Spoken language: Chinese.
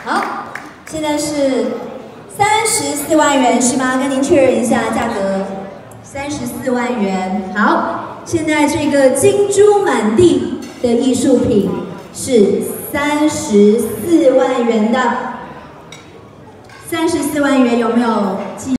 好，现在是34万元是吗？跟您确认一下价格，34万元。好，现在这个金珠满地的艺术品是34万元的，34万元有没有记？